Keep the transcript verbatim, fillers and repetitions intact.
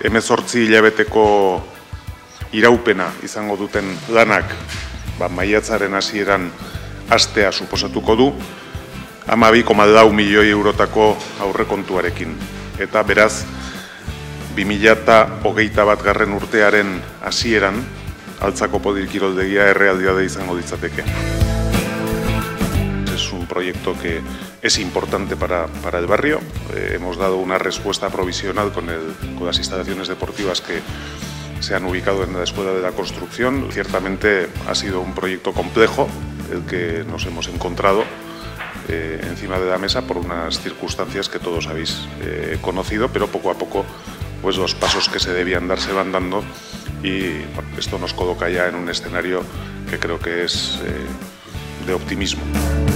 hemezortzi hilabeteko iraupena izango duten lanak ba, maiatzaren hasieran hastea suposatuko du, hamabi koma lau milioi eurotako aurrekontuarekin. Eta beraz, bi mila hogeita bat garren urtearen hasieran, Altzako Podil kiroldegia errealidade izango ditzateke. Es un proyecto que es importante para, para el barrio. Eh, hemos dado una respuesta provisional con, el, con las instalaciones deportivas que se han ubicado en la Escuela de la Construcción. Ciertamente ha sido un proyecto complejo el que nos hemos encontrado eh, encima de la mesa por unas circunstancias que todos habéis eh, conocido, pero poco a poco pues los pasos que se debían dar se van dando y bueno, esto nos coloca ya en un escenario que creo que es eh, de optimismo.